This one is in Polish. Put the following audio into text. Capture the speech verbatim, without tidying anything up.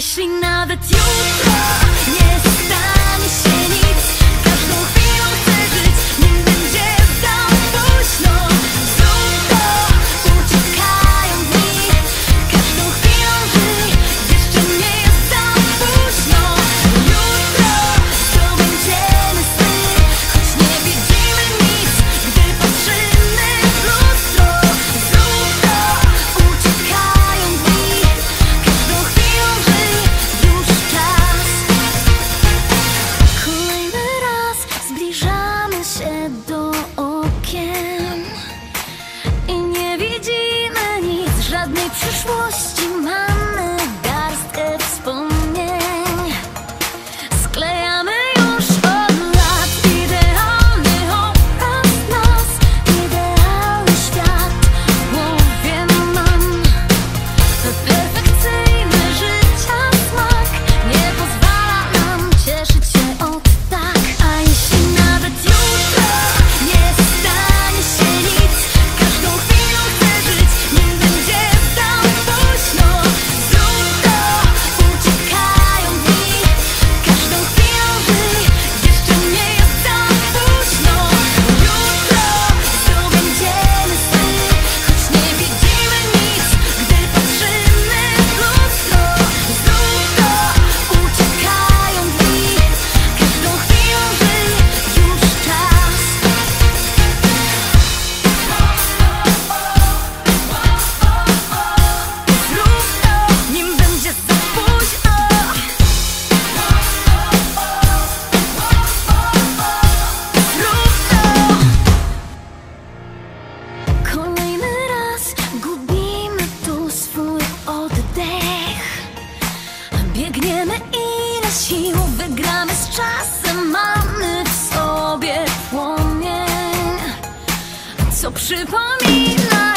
jeśli nawet jutro nie stanie się nic, każdą chwilą chcę żyć, nim będzie za późno. Zrób to, uciekają dni, każdą chwilą żyj, jeszcze nie jest za późno. Jutro zdobędziemy sny, choć nie widzimy nic, gdy patrzymy w lustro. Zrób to, uciekają dni, każdą chwilą żyj, już czas. Kolejny raz zbliżamy się do okien i nie widzimy nic, żadnej przyszłości. Mamy garstkę wspomnień, sklejamy już od lat idealny obraz nas, idealny świat w głowie mam. Perfekcyjny życia smak nie pozwala nam cieszyć się od tak. A jeśli nawet jutro nie stanie się nic, każdą chwilą chcę żyć, nim będzie za późno. Zrób to, uciekają dni, każdą chwilą żyj, jeszcze nie jest za późno. Jutro zdobędziemy sny, choć nie widzimy nic, gdy patrzymy w lustro. Zrób to, uciekają dni, każdą chwilą żyj, już czas. Zrób to, nim będzie za późno. Zrób to. Kolejny raz gubimy tu swój oddech. Biegniemy i na siłę wygramy z czasem. Mamy w sobie płomień, co przypomina